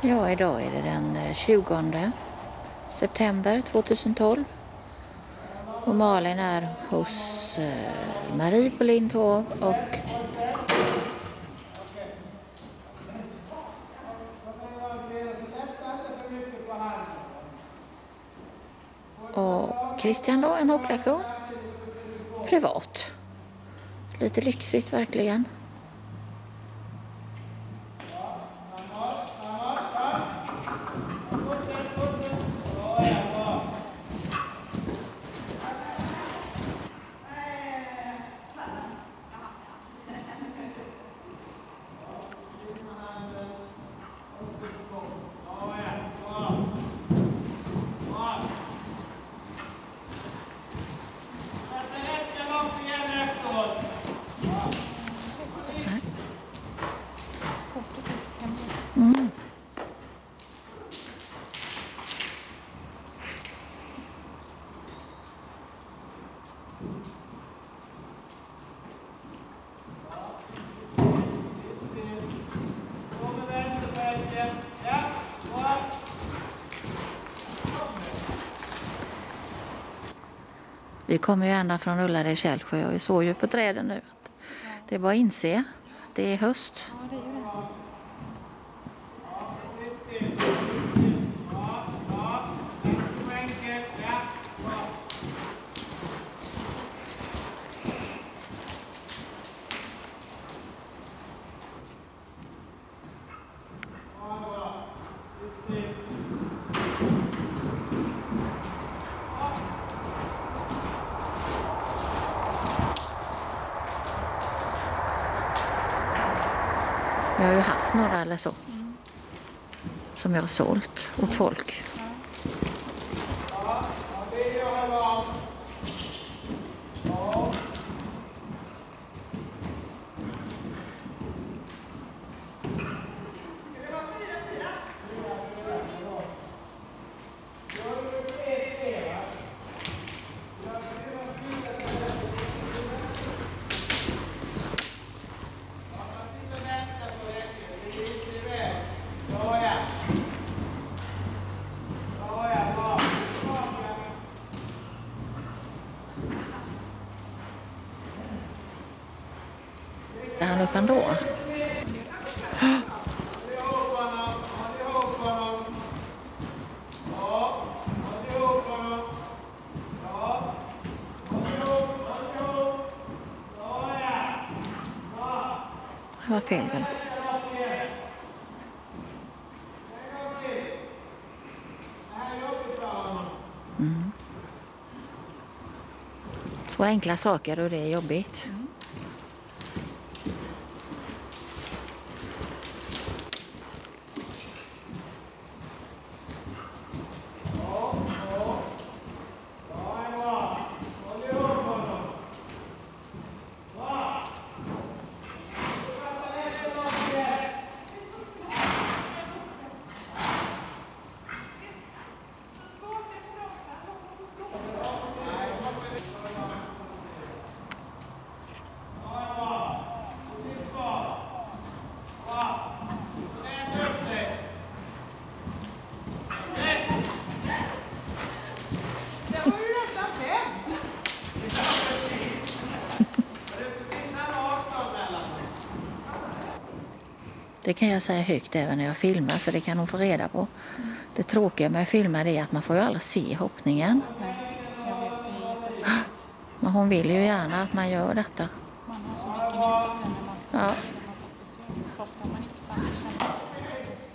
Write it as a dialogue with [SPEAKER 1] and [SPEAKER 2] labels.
[SPEAKER 1] Ja, idag är det den 20 september 2012 och Malin är hos Marie på Lindhov och Christian då en hocklektion privat. Lite lyxigt verkligen. Vi kommer ju ända från Ullared Källsjö och vi såg ju på träden nu att det är bara att inse att det är höst.
[SPEAKER 2] Ja, det är ju det.
[SPEAKER 1] Jag har ju haft några eller så som jag har sålt åt folk. Är han upp ändå? Det var fel väl? Så enkla saker och det är jobbigt. Det kan jag säga högt även när jag filmar, så det kan hon få reda på. Det tråkiga med att filma är att man får ju aldrig se hoppningen.
[SPEAKER 2] Nej, jag vet det.
[SPEAKER 1] Men hon vill ju gärna att man gör detta.
[SPEAKER 2] Man har så mycket nytta när man
[SPEAKER 1] Ja.
[SPEAKER 2] faktiskt gör. Ofta har man inte samma känsla.